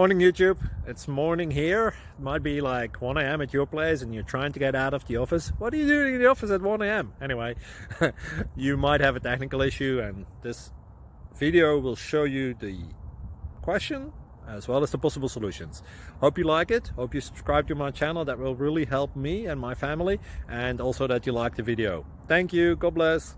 Morning YouTube, it's morning here. It might be like 1 a.m. at your place and you're trying to get out of the office. What are you doing in the office at 1 a.m? Anyway, you might have a technical issue and this video will show you the question as well as the possible solutions. Hope you like it, hope you subscribe to my channel. That will really help me and my family, and also that you like the video. Thank you, God bless.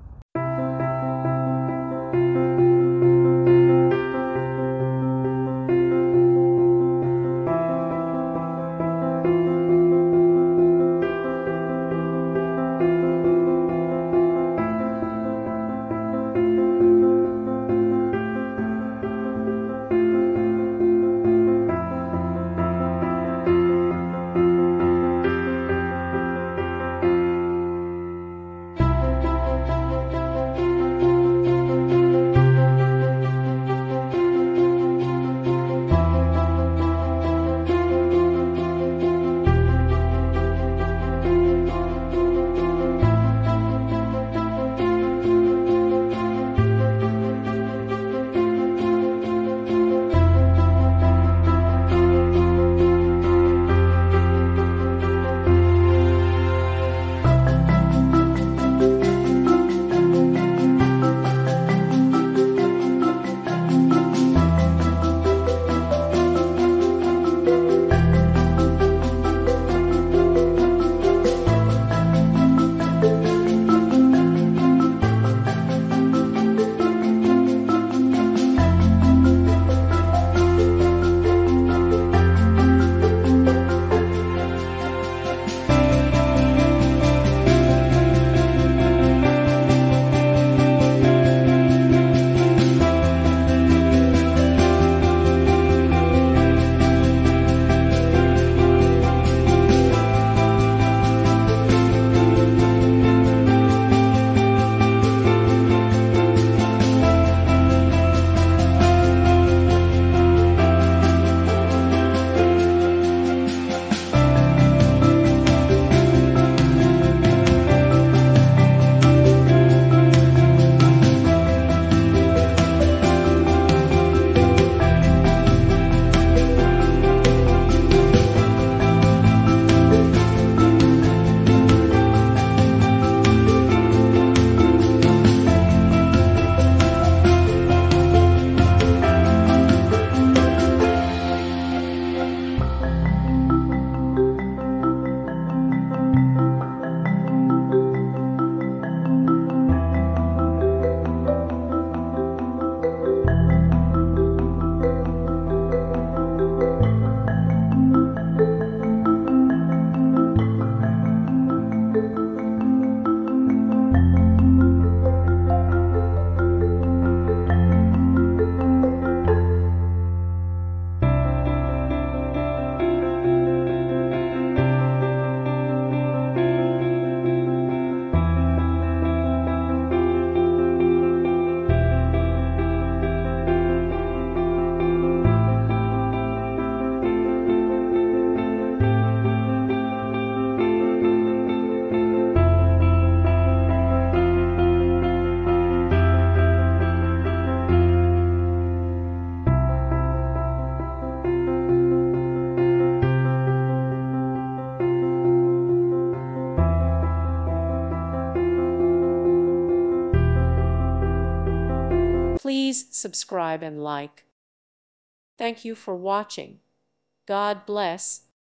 Please subscribe and like. Thank you for watching. God bless.